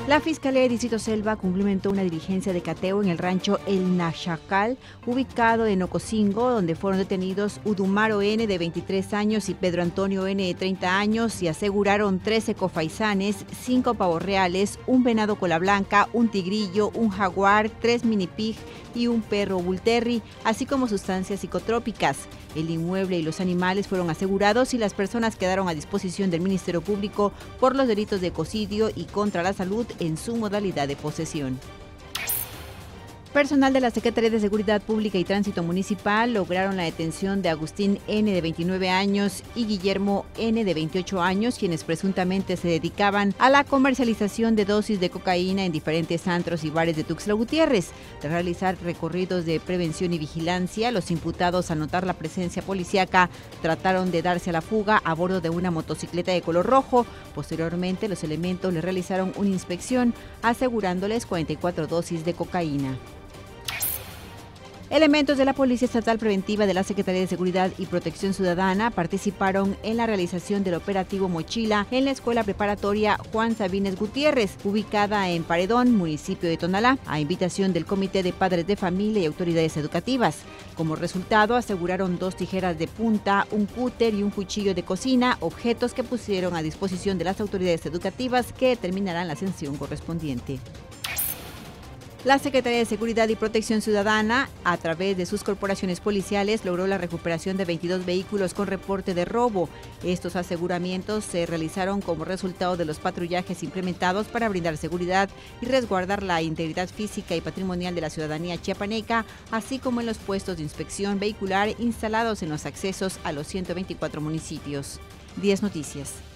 La Fiscalía de Distrito Selva cumplimentó una diligencia de cateo en el rancho El Nachacal, ubicado en Ocosingo, donde fueron detenidos Udumaro N., de 23 años, y Pedro Antonio N., de 30 años, y aseguraron 13 cofaisanes, 5 pavos reales, un venado cola blanca, un tigrillo, un jaguar, 3 mini pig y un perro bull terrier, así como sustancias psicotrópicas. El inmueble y los animales fueron asegurados y las personas quedaron a disposición del Ministerio Público por los delitos de ecocidio y contra la salud en su modalidad de posesión. Personal de la Secretaría de Seguridad Pública y Tránsito Municipal lograron la detención de Agustín N., de 29 años, y Guillermo N., de 28 años, quienes presuntamente se dedicaban a la comercialización de dosis de cocaína en diferentes antros y bares de Tuxtla Gutiérrez. Tras realizar recorridos de prevención y vigilancia, los imputados, al notar la presencia policíaca, trataron de darse a la fuga a bordo de una motocicleta de color rojo. Posteriormente, los elementos les realizaron una inspección, asegurándoles 44 dosis de cocaína. Elementos de la Policía Estatal Preventiva de la Secretaría de Seguridad y Protección Ciudadana participaron en la realización del operativo Mochila en la Escuela Preparatoria Juan Sabines Gutiérrez, ubicada en Paredón, municipio de Tonalá, a invitación del Comité de Padres de Familia y autoridades educativas. Como resultado, aseguraron 2 tijeras de punta, un cúter y un cuchillo de cocina, objetos que pusieron a disposición de las autoridades educativas, que determinarán la sanción correspondiente. La Secretaría de Seguridad y Protección Ciudadana, a través de sus corporaciones policiales, logró la recuperación de 22 vehículos con reporte de robo. Estos aseguramientos se realizaron como resultado de los patrullajes implementados para brindar seguridad y resguardar la integridad física y patrimonial de la ciudadanía chiapaneca, así como en los puestos de inspección vehicular instalados en los accesos a los 124 municipios. 10 Noticias.